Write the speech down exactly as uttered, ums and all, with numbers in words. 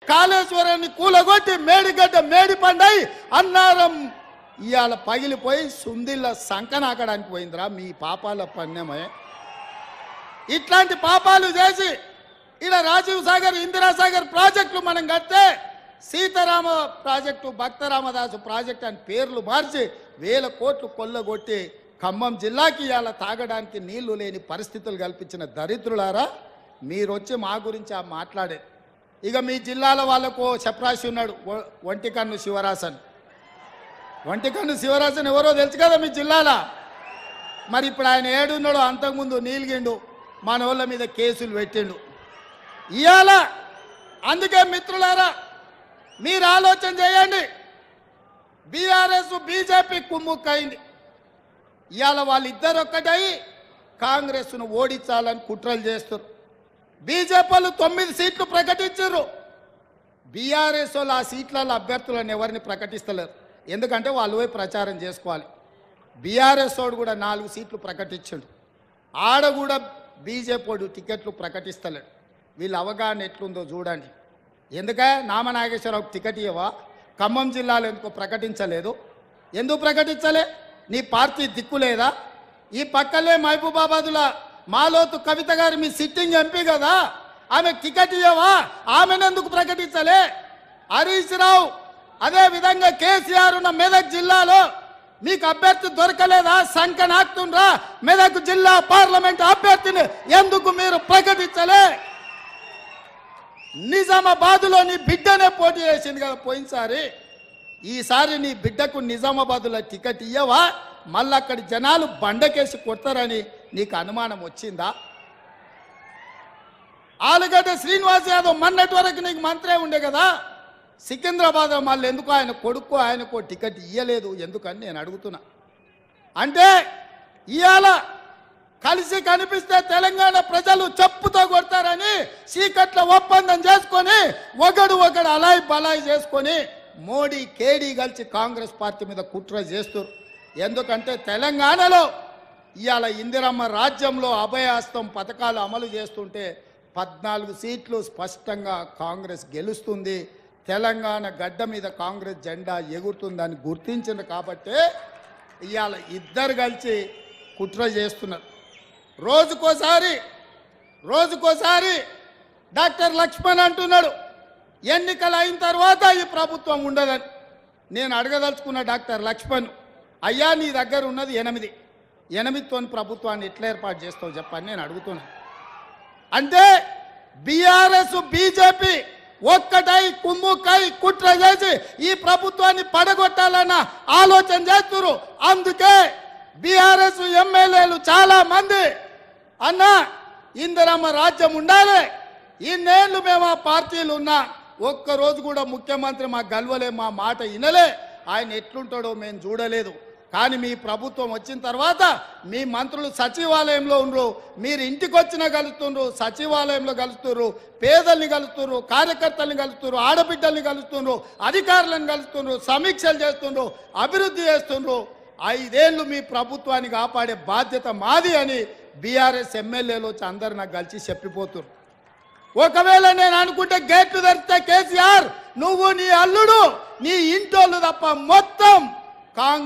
కాళేశ్వరాన్ని కూలగొట్టి మేడిగడ్డ మేడిపండై అన్నారం ఇవాళ పగిలిపోయి సుందిళ్ళ సంకనాకడానికి పోయిందిరా మీ పాపాల పన్నెమే. ఇట్లాంటి పాపాలు చేసి ఇలా రాజీవ్ సాగర్ ఇందిరాసాగర్ ప్రాజెక్టులు మనం కడితే సీతారామ ప్రాజెక్టు భక్తరామదాసు ప్రాజెక్టు అని పేర్లు మార్చి వేల కోట్లు కొల్లగొట్టి ఖమ్మం జిల్లాకి ఇవాళ తాగడానికి నీళ్లు లేని పరిస్థితులు కల్పించిన దరిద్రులారా మీరు వచ్చి మా గురించి ఆ మాట్లాడే. ఇక మీ జిల్లాల వాళ్ళకు చప్రాసి ఉన్నాడు ఒంటికన్ను శివరాసన్. ఒంటికన్ను శివరాసన్ ఎవరో తెలుసు కదా మీ జిల్లాలో. మరి ఇప్పుడు ఆయన ఏడున్నాడు, అంతకుముందు నీలిగిండు, మన వాళ్ళ మీద కేసులు పెట్టిండు ఇవాళ. అందుకే మిత్రులారా మీరు ఆలోచన చేయండి. బీఆర్ఎస్ బీజేపీ కుమ్ముక్కైంది. ఇవాళ వాళ్ళిద్దరు ఒక్కటై కాంగ్రెస్ను ఓడించాలని కుట్రలు చేస్తారు. బీజేపీలు తొమ్మిది సీట్లు ప్రకటించారు. బీఆర్ఎస్ వాళ్ళు ఆ సీట్లలో అభ్యర్థులను ఎవరిని ప్రకటిస్తలేరు, ఎందుకంటే వాళ్ళు పోయి ప్రచారం చేసుకోవాలి. బీఆర్ఎస్ వాడు కూడా నాలుగు సీట్లు ప్రకటించాడు, ఆడ కూడా బీజేపీ వాడు టికెట్లు ప్రకటిస్తలేడు. వీళ్ళ అవగాహన ఎట్లుందో చూడండి. ఎందుకే నామనాగేశ్వరరావుకి టికెట్ ఇవ్వవా? ఖమ్మం జిల్లాలో ఎందుకో ప్రకటించలేదు? ఎందుకు ప్రకటించలే? నీ పార్టీ దిక్కు లేదా? ఈ పక్కలే మహబూబాబాదుల మాలోతు కవిత గారు మీ సిట్టింగ్ ఎంపీ కదా, ఆమె టికెట్ ఇవ్వవా? ఆమెనెందుకు ప్రకటించలే? హరీష్ రావు అదే విధంగా కేసీఆర్ ఉన్న మెదక్ జిల్లాలో మీకు అభ్యర్థి దొరకలేదా? సంఖ్య నాకుతుండ్రా మెదక్ జిల్లా పార్లమెంట్ అభ్యర్థిని ఎందుకు మీరు ప్రకటించలే? నిజామాబాద్లో నీ బిడ్డనే పోటీ చేసింది కదా పోయినసారి. ఈసారి నీ బిడ్డకు నిజామాబాద్లో టికెట్ ఇయ్యవా? మళ్ళీ అక్కడి జనాలు బండకేసి కొడతారని నీకు అనుమానం వచ్చిందా? ఆలుగడ్డ శ్రీనివాస్ యాదవ్ మొన్నటి వరకు నీకు మంత్రే ఉండే కదా, సికింద్రాబాద్ మళ్ళీ ఎందుకు ఆయన కొడుకు ఆయనకు టికెట్ ఇయ్యలేదు ఎందుకని నేను అడుగుతున్నా. అంటే ఇవాళ కలిసి కనిపిస్తే తెలంగాణ ప్రజలు చెప్పుతో కొడతారని చీకట్ల ఒప్పందం చేసుకొని ఒకడు ఒకడు అలాయి బలాయి చేసుకొని మోడీ కేడీ కలిసి కాంగ్రెస్ పార్టీ మీద కుట్ర చేస్తారు. ఎందుకంటే తెలంగాణలో ఇవాళ ఇందిరమ్మ రాజ్యంలో అభయహస్తం పథకాలు అమలు చేస్తుంటే పద్నాలుగు సీట్లు స్పష్టంగా కాంగ్రెస్ గెలుస్తుంది. తెలంగాణ గడ్డ మీద కాంగ్రెస్ జెండా ఎగురుతుందని గుర్తించింది కాబట్టే ఇవాళ ఇద్దరు కలిసి కుట్ర చేస్తున్నారు. రోజుకోసారి రోజుకోసారి డాక్టర్ లక్ష్మణ్ అంటున్నాడు ఎన్నికలు అయిన తర్వాత ఈ ప్రభుత్వం ఉండదని. నేను అడగదలుచుకున్న డాక్టర్ లక్ష్మణ్, అయ్యా నీ దగ్గర ఉన్నది ఎనిమిది ఎనిమిదితో ప్రభుత్వాన్ని ఎట్లా ఏర్పాటు చేస్తావు చెప్పని నేను అడుగుతున్నా. అంటే బీఆర్ఎస్ బీజేపీ ఒక్కటై కుమ్ముకై కుట్ర చేసి ఈ ప్రభుత్వాన్ని పడగొట్టాలన్న ఆలోచన చేస్తున్నారు. అందుకే బీఆర్ఎస్ ఎమ్మెల్యేలు చాలా మంది అన్న ఇందిరమ్మ రాజ్యం ఉండాలి, ఇన్నేళ్ళు మేము ఆ పార్టీలు ఉన్నా ఒక్కరోజు కూడా ముఖ్యమంత్రి మా గల్వలే, మా మాట వినలే, ఆయన ఎట్లుంటాడో మేము చూడలేదు. కానీ మీ ప్రభుత్వం వచ్చిన తర్వాత మీ మంత్రులు సచివాలయంలో ఉండరు, మీరు ఇంటికి వచ్చిన కలుస్తుండ్రు, సచివాలయంలో కలుస్తున్నారు, పేదల్ని కలుస్తున్నారు, కార్యకర్తల్ని కలుస్తున్నారు, ఆడబిడ్డల్ని కలుస్తున్నారు, అధికారులను కలుస్తున్నారు, సమీక్షలు చేస్తుండ్రు, అభివృద్ధి చేస్తుండ్రు. ఐదేళ్లు మీ ప్రభుత్వాన్ని కాపాడే బాధ్యత మాది అని బీఆర్ఎస్ ఎమ్మెల్యేలు వచ్చి అందరు నాకు కలిసి చెప్పిపోతున్నారు. ఒకవేళ నేను అనుకుంటే గేట్లు తెరిస్తే కేసీఆర్ నువ్వు నీ అల్లుడు నీ ఇంటోళ్ళు తప్ప మొత్తం కాంగ్రెస్